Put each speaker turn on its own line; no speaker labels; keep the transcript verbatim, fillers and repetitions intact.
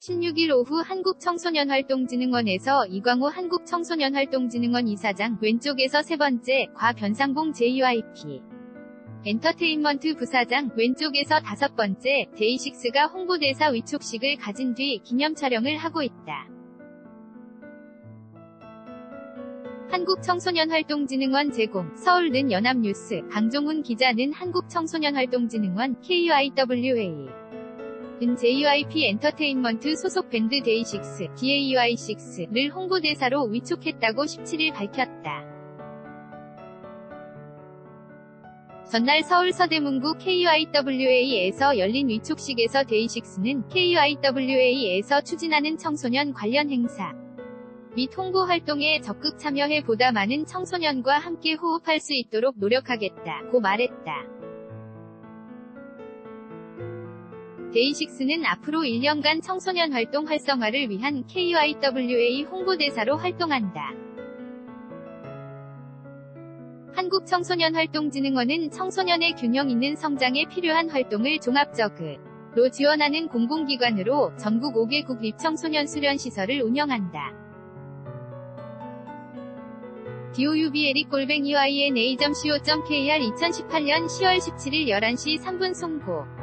십육 일 오후 한국청소년활동진흥원에서 이광호 한국청소년활동진흥원 이사장 왼쪽에서 세 번째, 과 변상봉 제이와이피 엔터테인먼트 부사장 왼쪽에서 다섯 번째, 데이식스가 홍보대사 위촉식을 가진 뒤 기념 촬영을 하고 있다. 한국청소년활동진흥원 제공, 서울는 연합뉴스, 강종훈 기자는 한국청소년활동진흥원 케이와이더블유에이 은 제이와이피 엔터테인먼트 소속 밴드 데이식스, 디에이와이식스를 홍보대사로 위촉했다고 십칠 일 밝혔다. 전날 서울 서대문구 케이와이더블유에이에서 열린 위촉식에서 데이식스는 케이와이더블유에이에서 추진하는 청소년 관련 행사 및 홍보 활동에 적극 참여해 보다 많은 청소년과 함께 호흡할 수 있도록 노력하겠다고 말했다. 데이식스는 앞으로 일 년간 청소년 활동 활성화를 위한 케이와이더블유에이 홍보대사로 활동한다. 한국청소년활동진흥원은 청소년의 균형 있는 성장에 필요한 활동을 종합적으로 지원하는 공공기관으로 전국 오 개국 입청소년 수련시설을 운영한다. 디오유비엘이 골뱅이 와이엔에이 점 씨오 점 케이알 이천십팔 년 시월 십칠 일 열한 시 삼 분 송고